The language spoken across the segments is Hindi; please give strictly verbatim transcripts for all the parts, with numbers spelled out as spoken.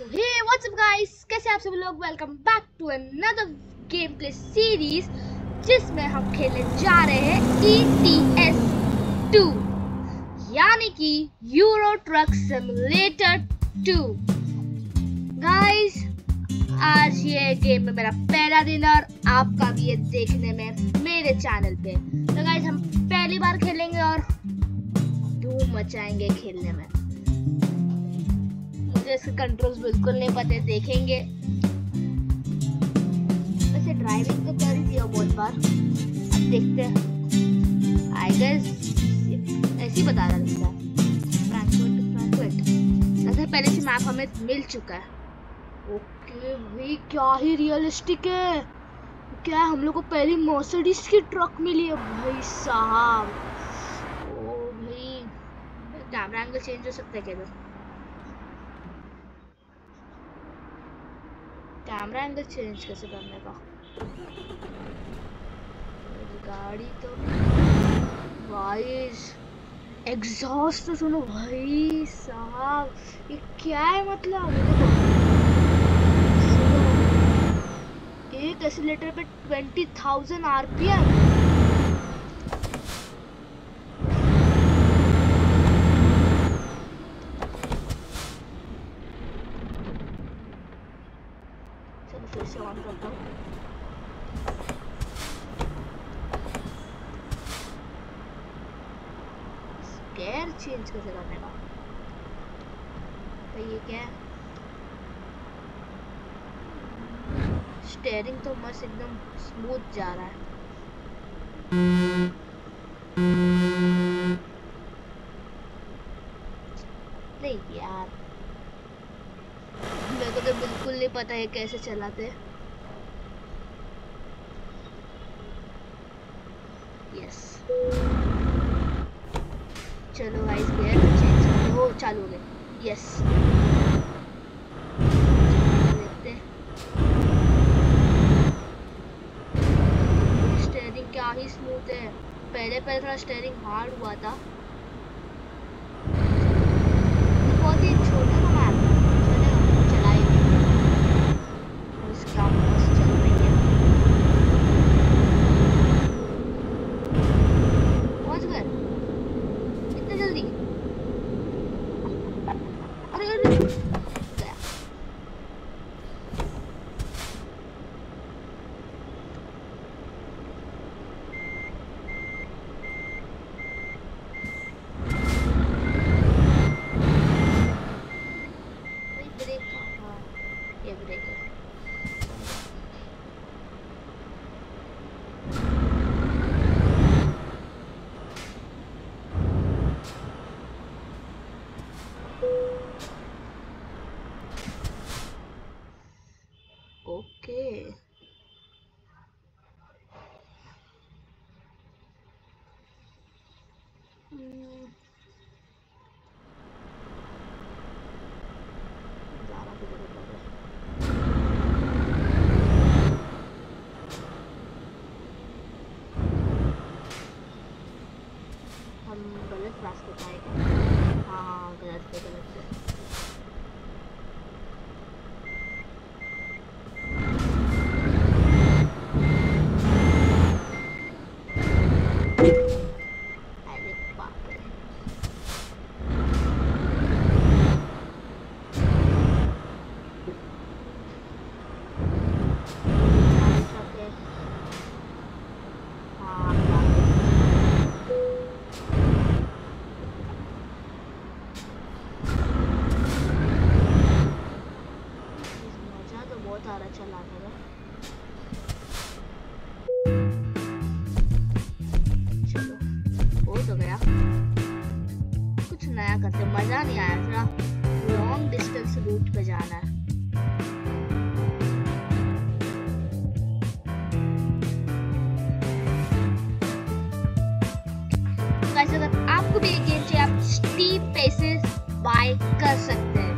तो हे व्हाट्स अप गाइस, कैसे आप सब लोग। Welcome back to another game play series जिसमें हम खेलने जा रहे हैं ई टी एस टू यानी कि Euro Truck Simulator two. Guys आज ये गेम में मेरा पहला दिन और आपका भी ये देखने में मेरे चैनल पे। तो गाइस हम पहली बार खेलेंगे और धूम मचाएंगे खेलने में। मुझे इसके कंट्रोल्स बिल्कुल नहीं पते, देखेंगे। वैसे ड्राइविंग तो कर ही दिया बहुत बार, अब देखते हैं। आई गेस ऐसे ही बता रहा था फ्रैंकफर्ट टू फ्रैंकफर्ट। वैसे पहले से मैप हमें मिल चुका है। ओके भाई, क्या ही रियलिस्टिक है। क्या हम लोग को पहली मर्सिडीज की ट्रक मिली है भाई साहब। ओ भाई, कैमरा एंगल चेंज हो सकता है क्या? कैमरा एंगल चेंज कैसे करने का? गाड़ी तो वाइस एग्जॉस्ट तो सुनो भाई साहब, ये क्या है मतलब? एक एक्सीलरेटर पे ट्वेंटी थाउजेंड आरपीएम। फिर से ऑन करता हूँ। गेयर चेंज कैसे करने का? तो ये क्या है? स्टीयरिंग तो मस्त एकदम स्मूथ जा रहा है। नहीं यार, मेरे को तो बिल्कुल नहीं पता है कैसे चलाते। यस चलो गाइस, गियर चेंज करते हो, चालू हो गए। यस देखते हैं। स्टीयरिंग क्या ही स्मूथ है। पहले पहले थोड़ा स्टीयरिंग हार्ड हुआ था। बहुत ही छोटा सा मैप करते। मजा नहीं आया, थोड़ा लॉन्ग डिस्टेंस रूट पे जाना है। गाइस अगर आपको भी ये गेम चाहिए, आप स्टीम पेसेस बाय कर सकते हैं।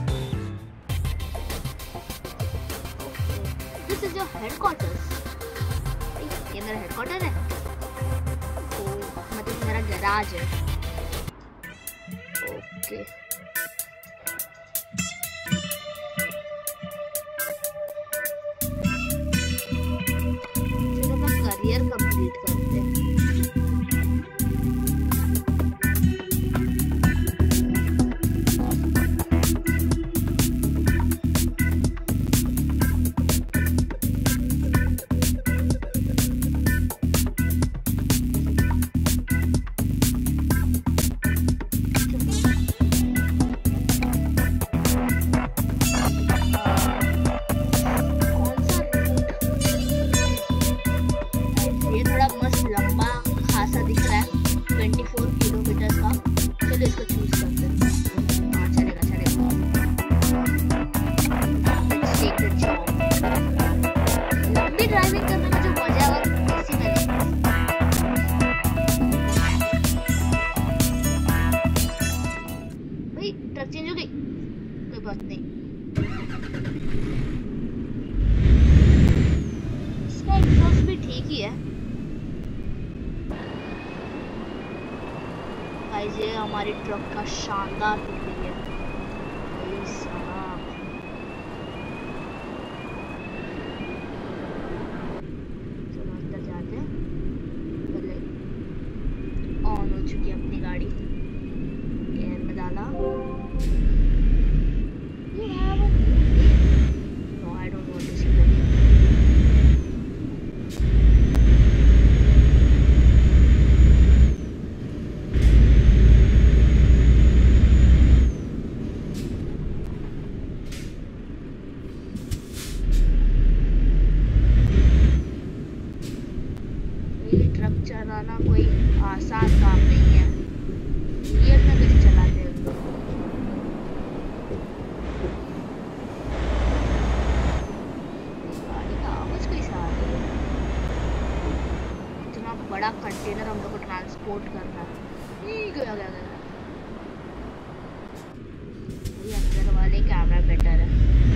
This is your headquarters. ये मेरा हेडक्वार्टर है। ओ मतलब मेरा गैराज है। ओके ट्रक चेंज हो गई, कोई बात नहीं। इसका एग्जॉस्ट भी ठीक ही है। गाइस ये हमारी ट्रक का शानदार टुकड़ी है। चलो अंदर जाते हैं। पहले ऑन हो चुकी है अपनी गाड़ी, एयर में डाला। You have a no, I don't want to see that. Truck चलाना कोई आसान काम नहीं है। रियल में कैसे चलाते हैं लोग। गाड़ी का आवाज कैसा आ रही है। इतना बड़ा कंटेनर हम लोग को ट्रांसपोर्ट करना है। गया गया गया ये अंदर वाले कैमरा बेटर है।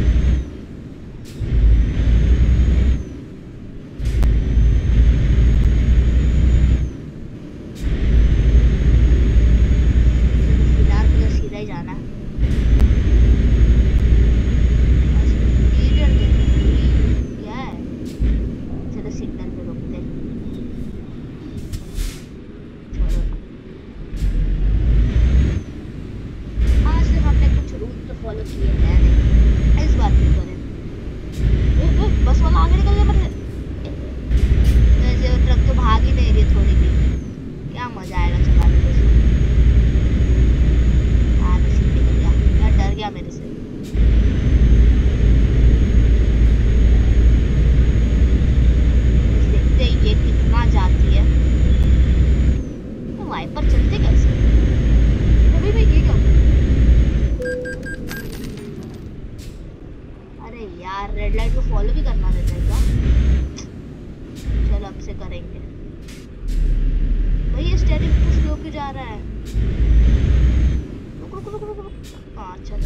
रेड लाइट को फॉलो भी करना रहता है क्या? चलो अब से करेंगे। भाई ये स्टीयरिंग तो स्लो क्यों जा रहा है? रुक रुक रुक रुक रुक। हाँ चल।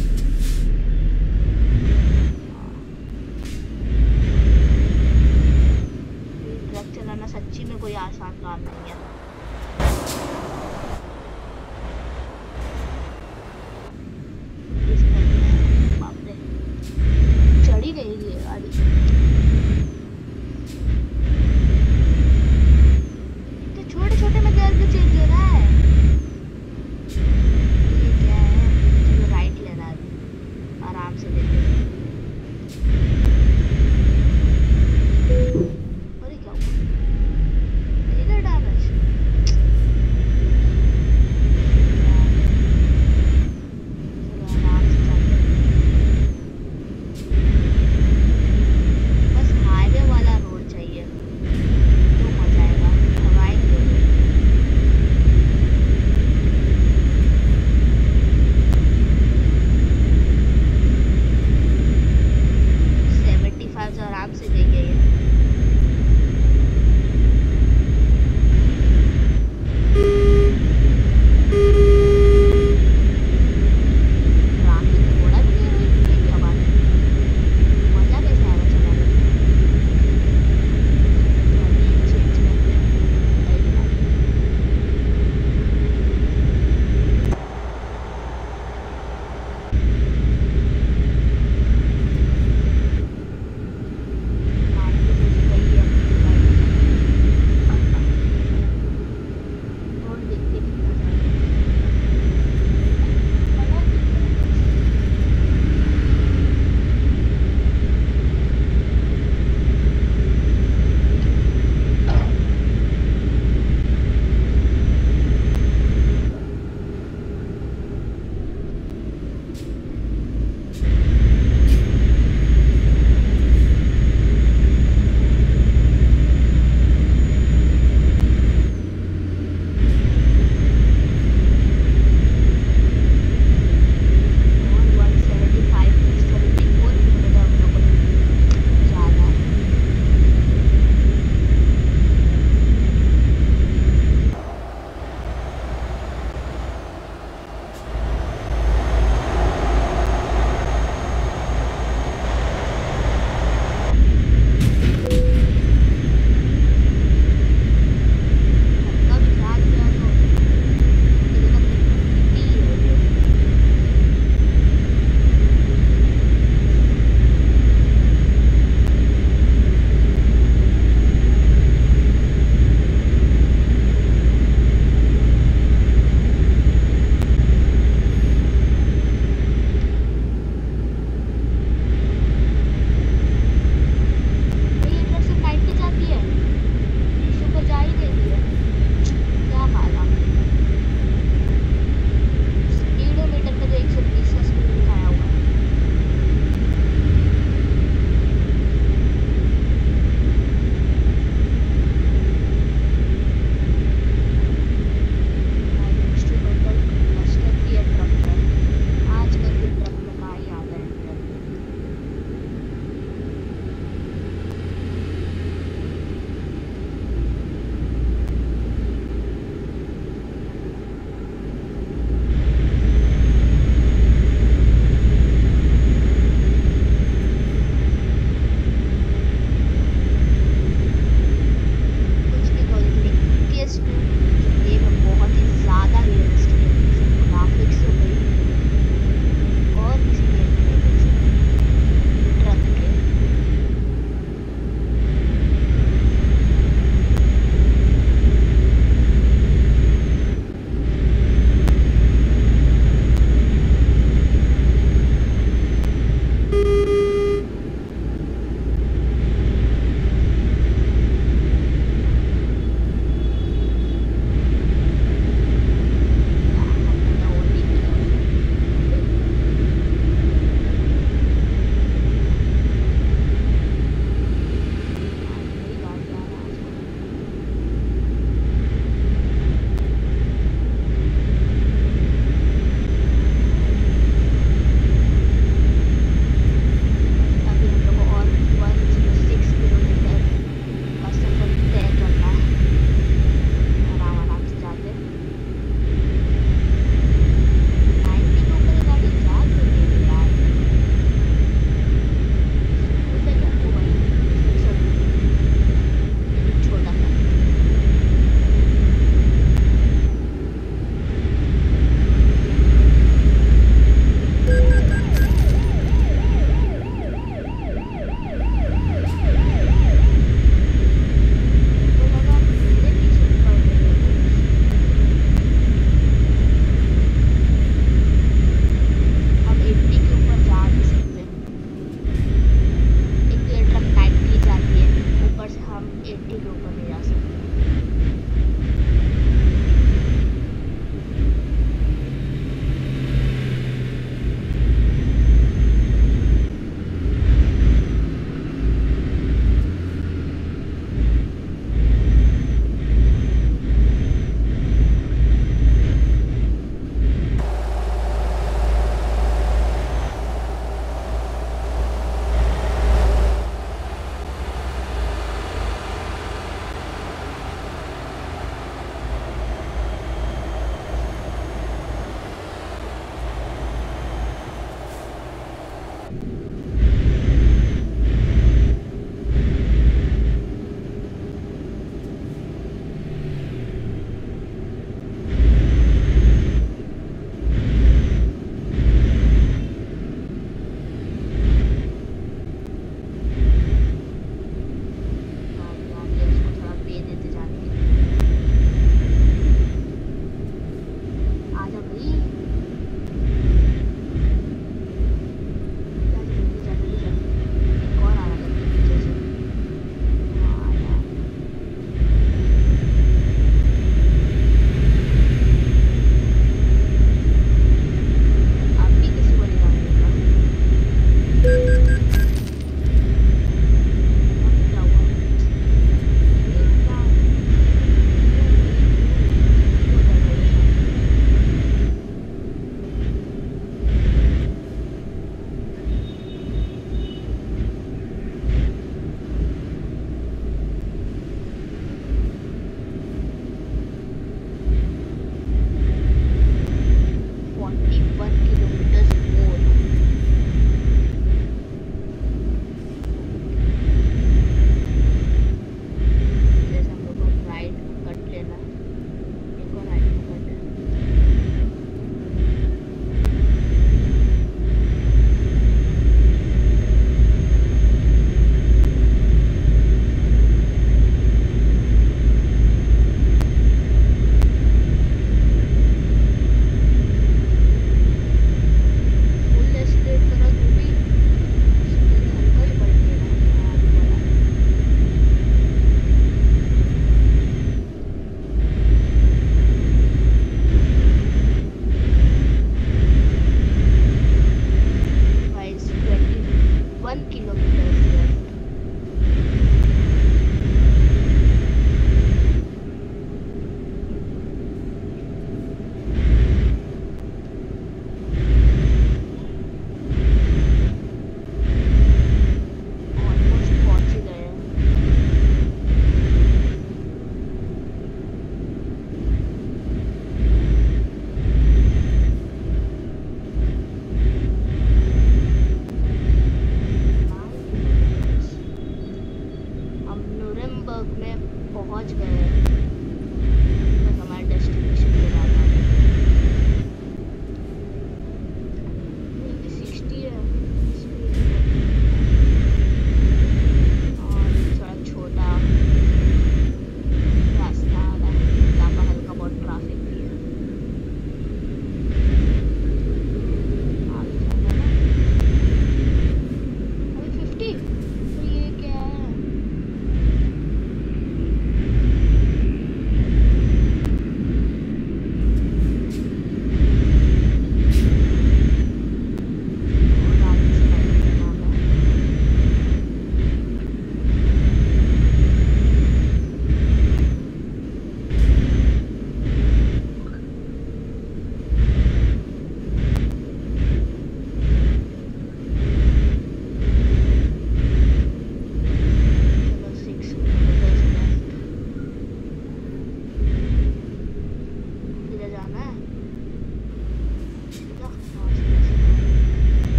ट्रक चलाना सच्ची में कोई आसान काम नहीं है। चढ़ी गई है गाड़ी। तो छोटे छोटे में गियर क्यों चेंज हो रहा है? ये क्या है? चलो राइट लेना है।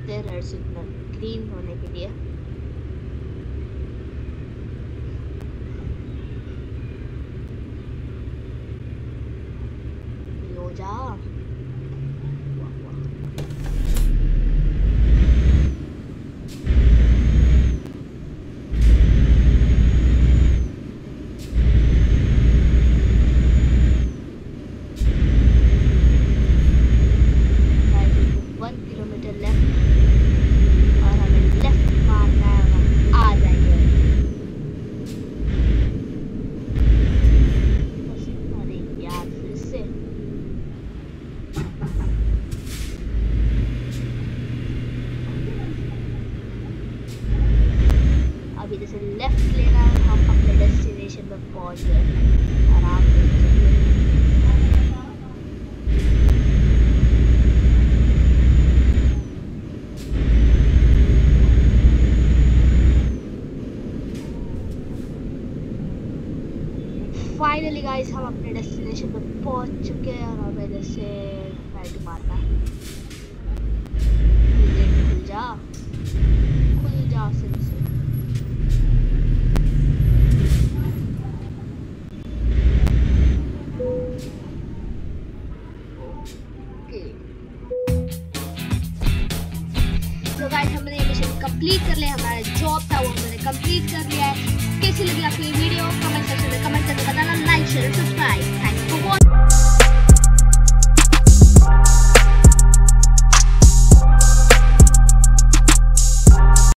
रुकते हैं रेड सिग्नल ग्रीन होने के लिए। हो जा जैसे लेफ्ट लेना है, हम अपने डेस्टिनेशन पर पहुंच गए आराम से। फाइनली गाइस हम अपने डेस्टिनेशन पर पहुंच चुके हैं और हमें जैसे राइट मारना है। खुल जा खुल जा से तो गाइस हमने ये मिशन कंप्लीट कर लिया, हमारा जॉब था वो हमने कंप्लीट कर लिया है। कैसी लगी आपको ये वीडियो कमेंट सेक्शन में कमेंट करके बताना, like share subscribe. Thank you.